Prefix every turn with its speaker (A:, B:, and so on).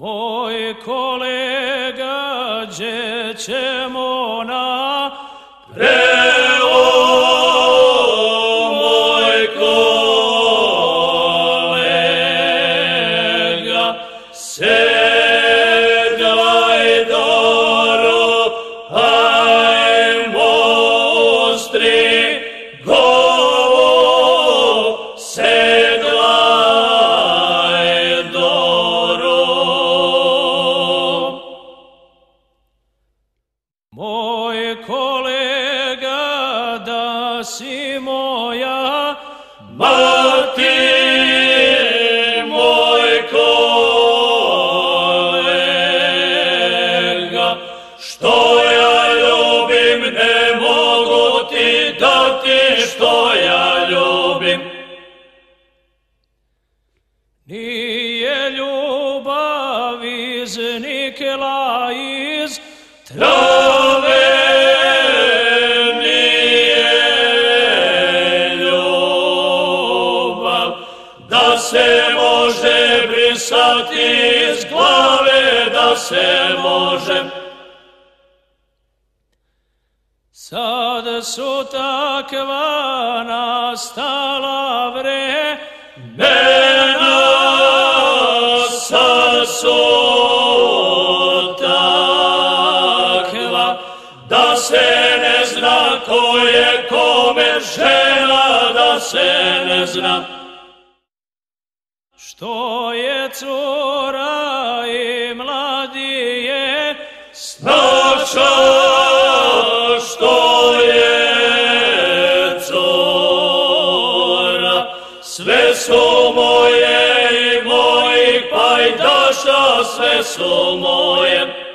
A: Moj kolega, gdje ćemo na
B: prevo, moj kolega, sedaj dobro, hajmo ostri govo, sedaj dobro. Moj kolega, da si moja mati, moj kolega, što ja ljubim, ne mogu ti dati što ja ljubim. Nije ljubav iz nikla, iz trave, nije ljubav da se može brisati iz glave, da se može. Sad su takva nastala vremena, sad su takva da se ne zna ko je kome žena, da se ne zna. Što je cura i mladi je snaša, što je cura, sve su moje i mojih pajdaša, sve su moje.